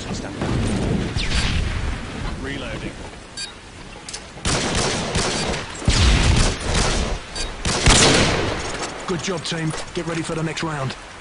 Stand. Reloading. Good job, team. Get ready for the next round.